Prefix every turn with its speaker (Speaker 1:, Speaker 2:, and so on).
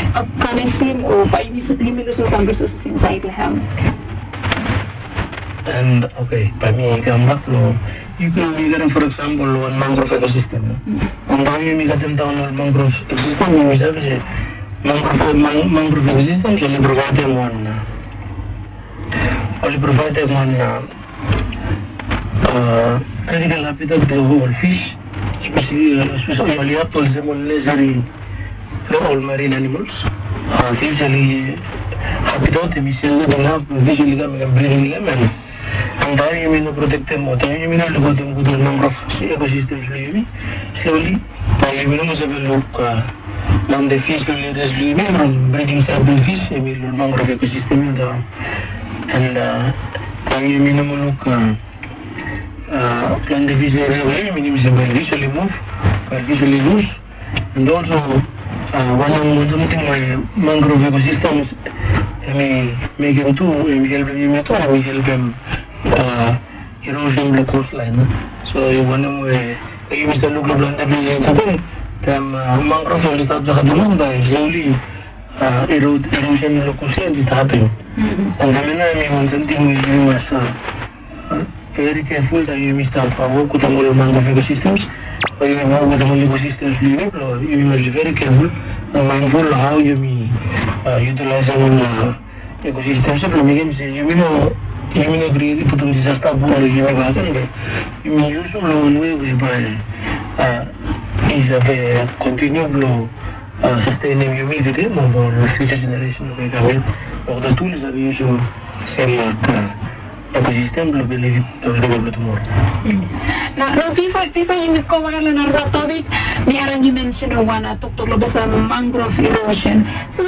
Speaker 1: Afghanistan or by Milos versus inside Laham.
Speaker 2: And okay, by me, come back, you can be for example, one mangrove ecosystem. And now you make them down on mangrove ecosystem, you say, mangrove ecosystem, so you provide them one critical habitat to whole fish, especially apples, leisure, all marine animals. Usually, habitat emissions visually breeding them and then you mean protect them or you mean to go to a number of ecosystems slowly. You will look on the fish related from breeding sample fish, you will number of ecosystems and you mean look plant the fish visually move, visually loose, and also one something like mangrove ecosystems make them too, help them erosion the coastline. So you want to give us a look at the mangrove only start by slowly erosion the coastline is happening. And then something we must very careful that you must work with the mangrove ecosystems, or you work with the ecosystems you must be very careful and mindful how you utilize ecosystems. You may agree put on disaster you may use one way whereby is a continual sustaining immediately for future generation of the tools that we use ecosystem will be developed more.
Speaker 1: Now, before you go on another topic, you mentioned one talk about mangrove erosion. So